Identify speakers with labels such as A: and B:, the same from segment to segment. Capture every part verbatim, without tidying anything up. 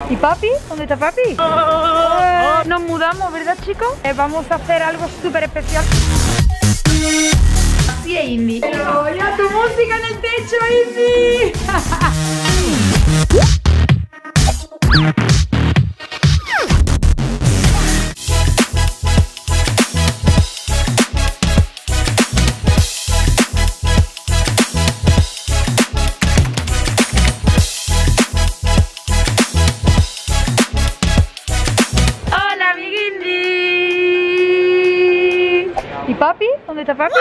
A: ¿Y papi? ¿Dónde está papi? Eh, nos mudamos, ¿verdad, chicos? Eh, vamos a hacer algo súper especial. Así es, Indy. Pero ya tu música en el techo, Indy. ¿Y papi? ¿Dónde está papi?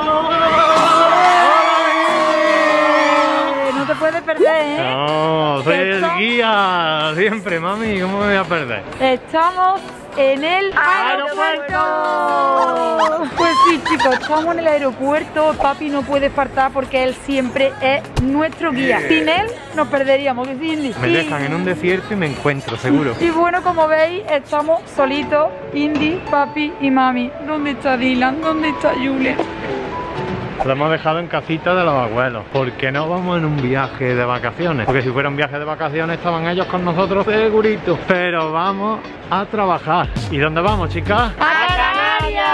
A: No te puedes perder, ¿eh?
B: No, soy el guía, siempre, mami, ¿cómo me voy a perder?
A: Estamos en el aeropuerto. Pues sí, chicos, estamos en el aeropuerto. Papi no puede faltar porque él siempre es nuestro guía. Sin él nos perderíamos, ¿qué sí, Indy?
B: Me
A: y...
B: dejan en un desierto y me encuentro, seguro.
A: Y bueno, como veis, estamos solitos, Indy, papi y mami. ¿Dónde está Dylan? ¿Dónde está Julia?
B: Lo hemos dejado en casita de los abuelos. ¿Por qué no vamos en un viaje de vacaciones? Porque si fuera un viaje de vacaciones estaban ellos con nosotros segurito. Pero vamos a trabajar. ¿Y dónde vamos, chicas?
A: ¡A Canarias!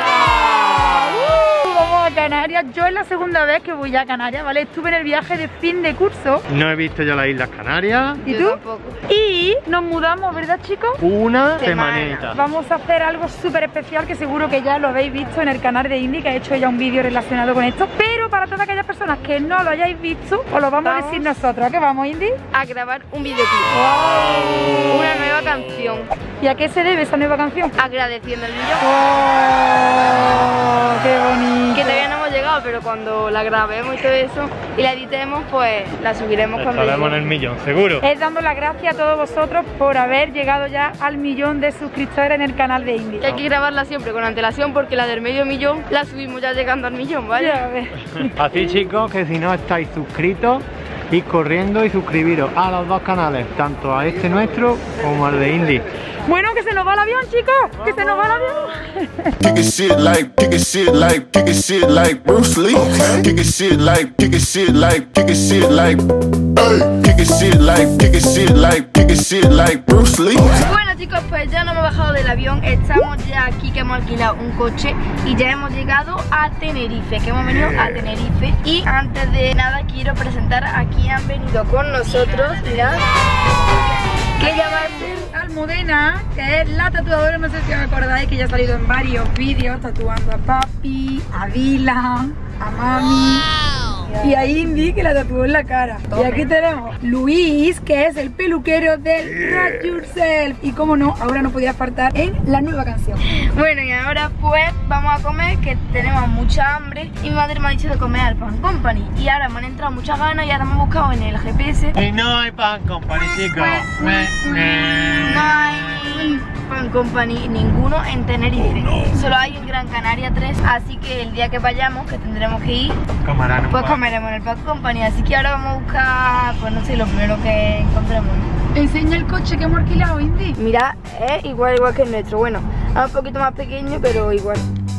A: Uh, vamos a Canarias. Yo es la segunda vez que voy a Canarias, ¿vale? Estuve en el viaje de fin de curso.
B: No he visto yo las Islas Canarias.
A: ¿Y tú? Y nos mudamos, ¿verdad, chicos?
B: Una semanita.
A: Vamos a hacer algo súper especial que seguro que ya lo habéis visto en el canal de Indy, que ha hecho ya un vídeo relacionado con esto. Pero para todas aquellas personas que no lo hayáis visto, os lo vamos, vamos a decir nosotros. ¿A qué vamos, Indy?
C: A grabar un videoclip.
A: Wow.
C: Una nueva canción.
A: ¿Y a qué se debe esa nueva canción?
C: Agradeciendo el millón.
A: Oh, ¡qué bonito!
C: Que todavía no hemos llegado, pero cuando la grabemos y todo eso y la editemos, pues la subiremos cuando
B: Estaremos
C: llegue.
B: en el millón, seguro.
A: Es dando las gracias a todos vosotros por haber llegado ya al millón de suscriptores en el canal de Indy.
C: Y hay que grabarla siempre con antelación porque la del medio millón la subimos ya llegando al millón, ¿vale?
A: Ya ves.
B: Así, chicos, que si no estáis suscritos, id corriendo y suscribiros a los dos canales, tanto a este nuestro como al de Indy.
A: Bueno, que se nos va el avión, chicos, que se nos va el avión.
D: Kick it shit like, kick it shit like, kick it shit like Bruce Lee. Kick it shit like, kick it shit like, kick it shit like, kick it shit like, kick it shit like, kick it shit like Bruce Lee.
C: Bueno, chicos, pues ya no hemos bajado del avión, estamos ya aquí que hemos alquilado un coche y ya hemos llegado a Tenerife, que hemos venido a Tenerife. Y antes de nada quiero presentar a quien han venido con nosotros, mirad, que ella va a ser
A: Almudena, que es la tatuadora, no sé si os acordáis, que ya ha salido en varios vídeos tatuando a papi, a Dylan, a mami y a Indy, que la tatuó en la cara. Y aquí tenemos Luis, que es el peluquero del Wrap Yourself. Y como no, ahora no podía faltar en la nueva canción.
C: Bueno, y ahora pues vamos a comer, que tenemos mucha hambre. Y mi madre me ha dicho de comer al Pan Company. Y ahora me han entrado muchas ganas y ahora me he buscado en el G P S.
B: Y no hay Pan Company, chicos.
C: Pues, no hay Pan Company ninguno en Tenerife. Solo hay en Gran Canaria tres. Así que el día que vayamos, que tendremos que ir,
B: Camarano,
C: pues comeremos en el Pan Company. Así que ahora vamos a buscar, pues no sé, lo primero que encontremos.
A: Enseña el coche que hemos alquilado, Indy.
C: Mira, es igual igual que el nuestro. Bueno, es un poquito más pequeño, pero igual.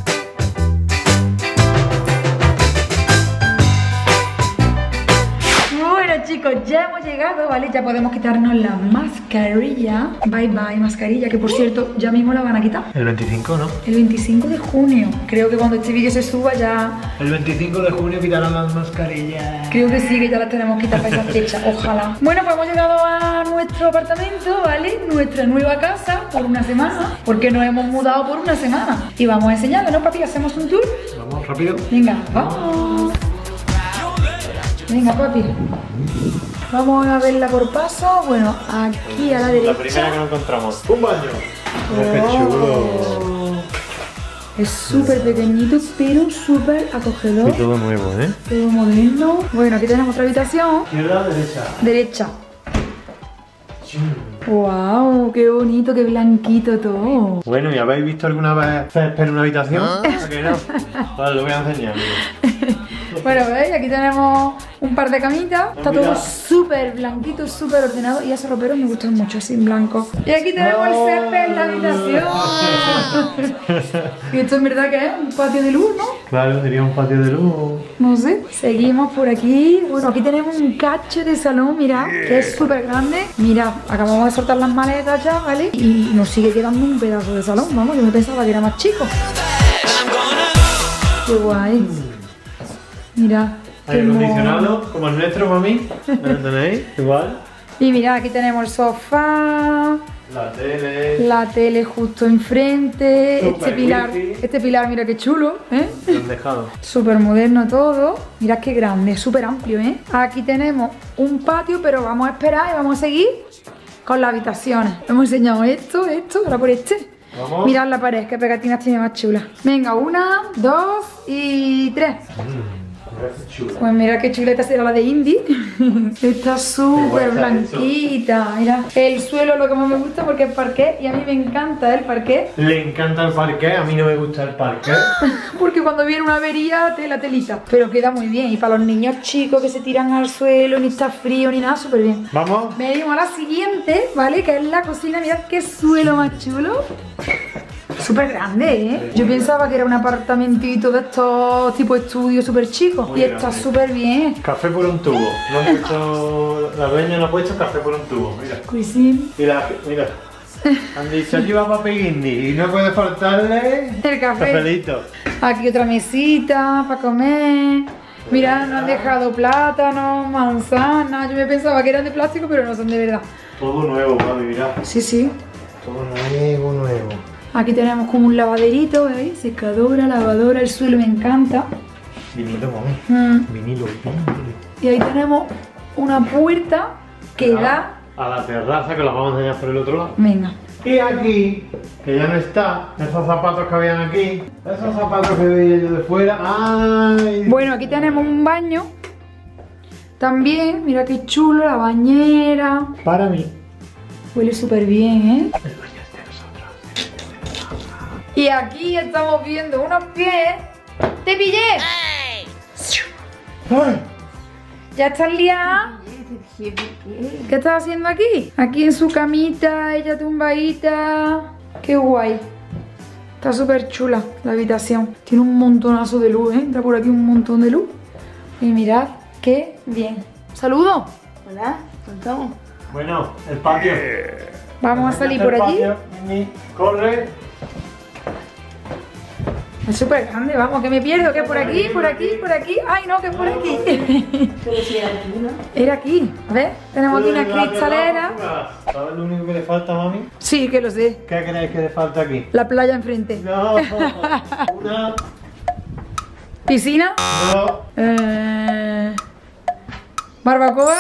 A: Bueno, chicos, ya hemos llegado, ¿vale? Ya podemos quitarnos la mascarilla. Bye bye, mascarilla, que por cierto, ya mismo la van a quitar.
B: El veinticinco, ¿no?
A: El veinticinco de junio. Creo que cuando este vídeo se suba ya...
B: El veinticinco de junio quitarán las mascarillas.
A: Creo que sí, que ya las tenemos que quitar para esa fecha, ojalá. Bueno, pues hemos llegado a nuestro apartamento, ¿vale? Nuestra nueva casa por una semana, porque nos hemos mudado por una semana. Y vamos a enseñarle, ¿no, papi? ¿Hacemos un tour?
B: Vamos, rápido.
A: Venga, vamos. Venga, papi. Vamos a verla por paso. Bueno, aquí a la derecha.
B: La primera que nos encontramos. Un baño.
A: Oh.
B: ¡Qué chulo!
A: Es súper pequeñito, pero súper acogedor.
B: Y todo nuevo, ¿eh?
A: Todo moderno. Bueno, aquí tenemos otra habitación.
B: Izquierda, derecha.
A: Derecha. ¡Wow! ¡Qué bonito, qué blanquito todo!
B: Bueno, ¿y habéis visto alguna vez césped en una habitación? ¿A que no? Vale, lo voy a enseñar, mira.
A: Bueno, ¿veis? Aquí tenemos un par de camitas. Está todo
B: mira.
A: súper blanquito, súper ordenado. Y esos roperos me gustan mucho, así en blanco. Y aquí tenemos el césped en la habitación. Y esto en verdad que es un patio de luz, ¿no?
B: Claro, sería un patio de luz.
A: No sé. Seguimos por aquí. Bueno, aquí tenemos un cacho de salón, mirad, que es súper grande. Mirad, acabamos de soltar las maletas ya, ¿vale? Y nos sigue quedando un pedazo de salón. Vamos, yo me pensaba que era más chico. Qué guay. Mirad.
B: Aire acondicionado, como el nuestro, mami. ¿Lo tenéis? Igual.
A: Y mirad, aquí tenemos el sofá.
B: La tele.
A: La tele justo enfrente.
B: Super
A: Este pilar,
B: wifi.
A: este pilar, mira qué chulo, ¿eh?
B: Lo han dejado.
A: Súper moderno todo. Mirad qué grande, súper amplio, ¿eh? Aquí tenemos un patio, pero vamos a esperar y vamos a seguir con las habitaciones. Hemos enseñado esto, esto, ahora por este.
B: Vamos.
A: Mirad la pared, qué pegatinas tiene más chulas. Venga, una, dos y tres.
B: Chula.
A: Pues mira qué chuleta será la de Indy. Está súper blanquita. Mira, el suelo es lo que más me gusta porque es parquet y a mí me encanta el parquet.
B: Le encanta el parquet, a mí no me gusta el parquet.
A: Porque cuando viene una avería, tela, telita. Pero queda muy bien. Y para los niños chicos que se tiran al suelo, ni está frío ni nada, súper bien.
B: Vamos.
A: Venimos a la siguiente, ¿vale? Que es la cocina. Mirad qué suelo más chulo. Súper grande, ¿eh? Yo pensaba que era un apartamentito de estos tipo estudios súper chicos.
B: Muy
A: Y está
B: grande.
A: súper bien.
B: Café por un tubo. No han puesto, la dueña no ha puesto café por un tubo, mira.
A: Cuisine.
B: Y la, mira. Han dicho, aquí va Papi Guindy y no puede faltarle
A: El café.
B: cafelito.
A: Aquí otra mesita para comer. Mira, nos han dejado plátanos, manzanas. Yo me pensaba que eran de plástico, pero no son de verdad.
B: Todo nuevo, mami, mira.
A: Sí, sí.
B: Todo nuevo, nuevo.
A: Aquí tenemos como un lavaderito, ¿veis? Secadora, lavadora, el suelo me encanta.
B: Vinilo, mami.
A: Mm.
B: Vinilo, vinilo.
A: Y ahí tenemos una puerta que da...
B: A la terraza que la vamos a enseñar por el otro lado.
A: Venga.
B: Y aquí, que ya no está, esos zapatos que habían aquí, esos zapatos que veía yo de fuera. ¡Ay!
A: Bueno, aquí tenemos un baño. También, mira qué chulo, la bañera.
B: Para mí.
A: Huele súper bien, ¿eh?
B: El baño es de nosotros.
A: Y aquí estamos viendo unos pies. ¡Te pillé!
B: ¡Ay!
A: ¿Ya estás liada? ¿Qué estás haciendo aquí? Aquí en su camita, ella tumbadita. Qué guay. Está súper chula la habitación. Tiene un montonazo de luz, ¿eh? Entra por aquí un montón de luz. Y mirad qué bien. ¡Saludo!
C: Hola, ¿contamos?
B: Bueno, el patio.
A: Vamos a salir por
B: El
A: allí.
B: patio, Mimi, corre.
A: Es súper grande, vamos, que me pierdo. Que es por aquí, por aquí, por aquí. ¡Ay, no, que es por aquí!
C: Pero si era aquí, ¿no?
A: Era aquí. A ver, tenemos aquí una cristalera.
B: ¿Sabes lo único que le falta, mami?
A: Sí, que lo sé.
B: ¿Qué creéis que le falta aquí?
A: La playa enfrente.
B: No. Una.
A: ¿Piscina?
B: Dos.
A: Eh... ¿Barbacoa?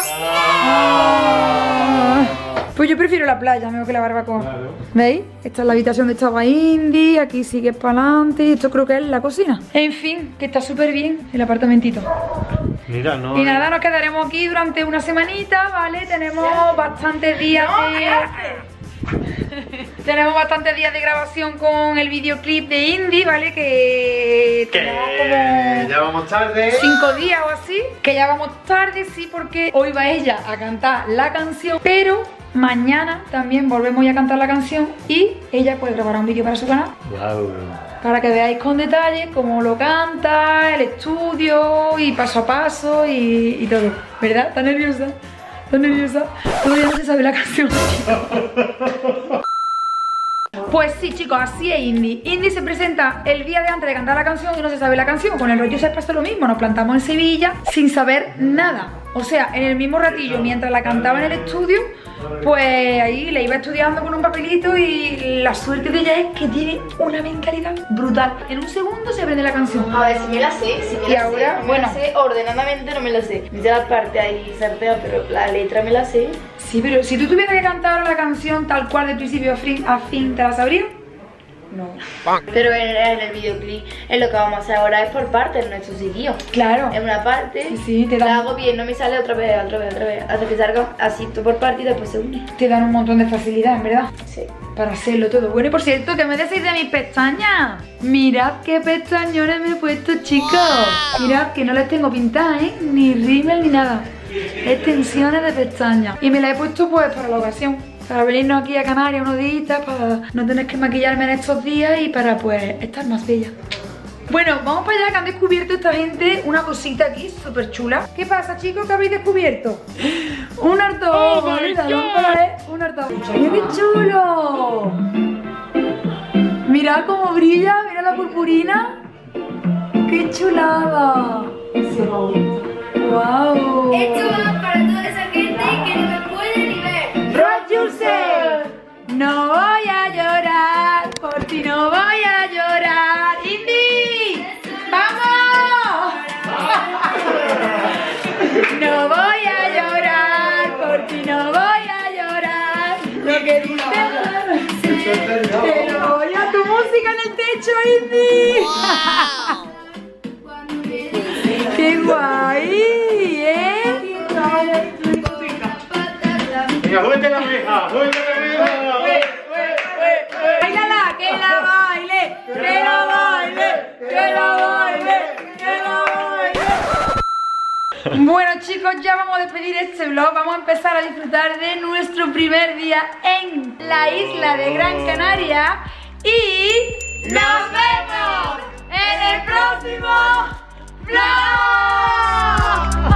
A: Ah. Pues yo prefiero la playa mejor que la barbacoa.
B: Claro.
A: ¿Veis? Esta es la habitación de estaba Indy, aquí sigue para adelante y esto creo que es la cocina. En fin, que está súper bien el apartamentito.
B: Mira, no.
A: Y nada, nos quedaremos aquí durante una semanita, ¿vale? Tenemos bastantes días de... Tenemos bastantes días de grabación con el videoclip de Indy, ¿vale? Que tenemos como
B: ya vamos tarde.
A: cinco días o así. Que ya vamos tarde, sí, porque hoy va ella a cantar la canción. Pero mañana también volvemos ya a cantar la canción y ella puede grabar un vídeo para su canal.
B: Wow.
A: Para que veáis con detalle cómo lo canta, el estudio y paso a paso y, y todo. ¿Verdad? ¿Estás nerviosa? ¿Estás nerviosa? Todavía no se sabe la canción. Pues sí, chicos, así es Indy. Indy se presenta el día de antes de cantar la canción y no se sabe la canción. Con el rollo se pasa lo mismo, nos plantamos en Sevilla sin saber nada. O sea, en el mismo ratillo, mientras la cantaba en el estudio, pues ahí le iba estudiando con un papelito y la suerte de ella es que tiene una mentalidad brutal. En un segundo se aprende la canción.
C: A ver, si me la sé, si me
A: Y
C: la
A: ahora,
C: sé, no me
A: bueno.
C: la sé, ordenadamente no me la sé. Dice la parte ahí sartea, pero la letra me la sé.
A: Sí, pero si tú tuvieras que cantar la canción tal cual de principio a fin, a fin ¿te la sabrías? No.
C: Pero en, en el videoclip, en lo que vamos a hacer ahora es por partes, no es tu seguido.
A: Claro.
C: En una parte,
A: Sí, sí, te
C: la
A: dan,
C: hago bien, no me sale otra vez, otra vez, otra vez. Hasta que salga así tú por parte y después se une.
A: te dan un montón de facilidad, en verdad.
C: Sí.
A: Para hacerlo todo. Bueno, y por cierto, que me decís de mis pestañas. Mirad qué pestañones me he puesto, chicos. Mirad que no les tengo pintadas, ¿eh? Ni rímel ni nada. Extensiones de pestañas. Y me las he puesto pues para la ocasión. Para venirnos aquí a Canarias unos días, para no tener que maquillarme en estos días y para pues estar más bella. Bueno, vamos para allá, que han descubierto esta gente una cosita aquí súper chula. ¿Qué pasa, chicos? ¿Qué habéis descubierto? Un ortodoxo.
B: Oh my
A: Mira,
B: God.
A: ¿no? ¿Eh? Un ortodoxo. ¡Mira qué chulo! Mirad cómo brilla, mira la purpurina. ¡Qué chulada! ¡Wow!
C: Esto va para toda esa gente que no me puede ni ver.
A: Rock yourself. No voy a llorar, por ti no voy a llorar. ¡Indy! ¡Vamos! No voy a llorar, por ti no voy a llorar. Lo que dices, pero voy a tu música en el techo, Indy. ¡Qué guay! ¿Eh?
B: Venga, súbete la reja, súbete la reja.
A: ¡Báilala! ¡Que la baile! ¡Que la baile! ¡Que la baile! ¡Que la baile! Bueno, chicos, ya vamos a despedir este vlog. Vamos a empezar a disfrutar de nuestro primer día en la isla de Gran Canaria. Y nos vemos en el próximo vlog.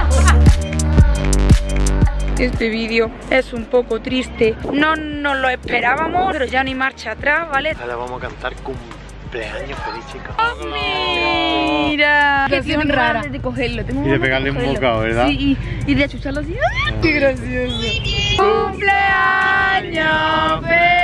A: Este vídeo es un poco triste. No nos lo esperábamos, pero ya ni marcha atrás, ¿vale?
B: Ahora vamos a cantar cumpleaños feliz, chicos.
A: Mira,
C: Que tengo ganas de cogerlo, tengo
B: Y de
C: ganas
B: pegarle un
C: cogerlo.
B: bocado, ¿verdad?
C: Sí, y, y de achucharlo así. ¡Ay, qué gracioso!
A: ¡Cumpleaños feliz!